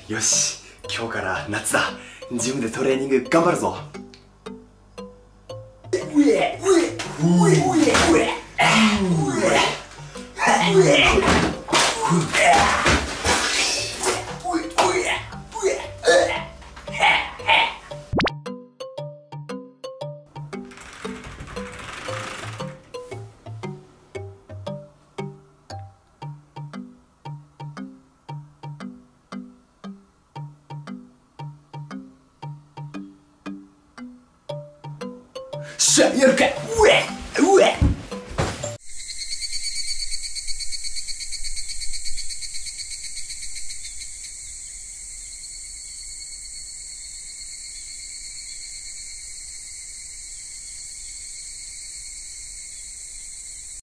よし、今日から夏だ。ジムでトレーニング頑張るぞ。しゃ、やるか。うえうえ